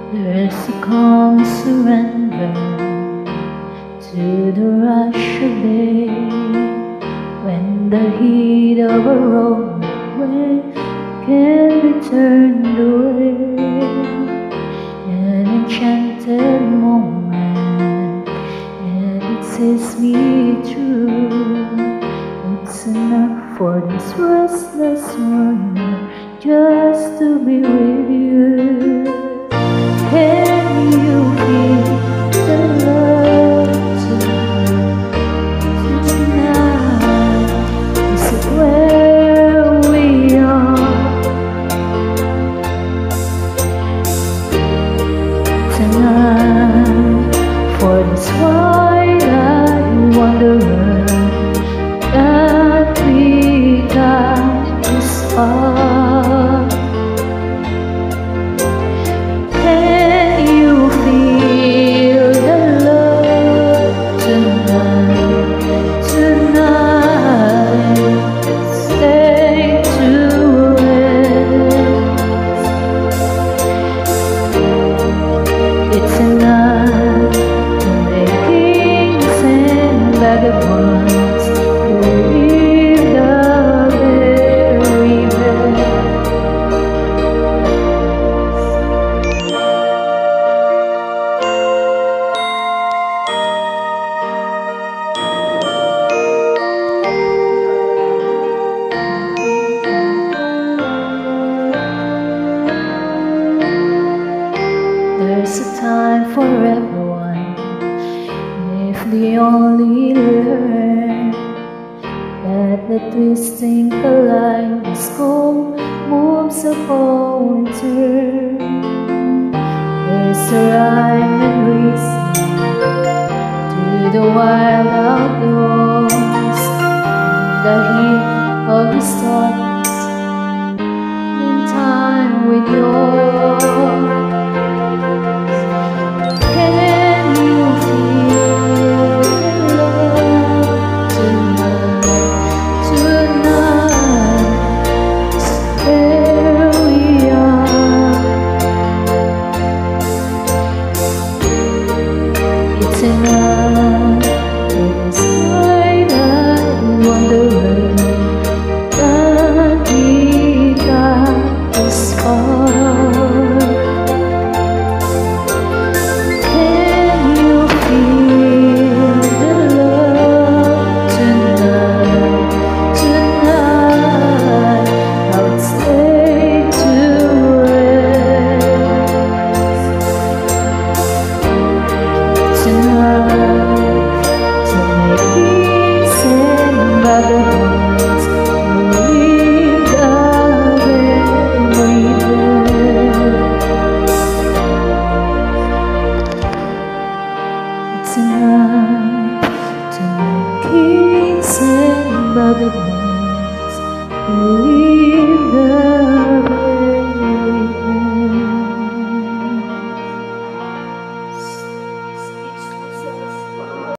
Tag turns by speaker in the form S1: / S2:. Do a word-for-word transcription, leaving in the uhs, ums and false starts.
S1: There's a calm surrender to the rush of day, when the heat of a rolling wave can be turned away. An enchanted moment, and it sees me through. It's enough for this restless wonder, just to be with you. Can you feel the love tonight? Is it where we are? Tonight, for this twilight wanderer that we got this far. It's enough to make kings and vagabonds believe the very best. There's a time for everyone, if they only learn that the twisting kaleidoscope moves upon turn. There's a rhyme and reason to the wild outdoors, the heat of the stars in time with yours. It's enough to this twilight wanderer that we got this far. Can you feel the love tonight? Tonight, how it's laid to rest. Tonight, to make peace and vagabonds believe the very best. It's enough to make kings and vagabonds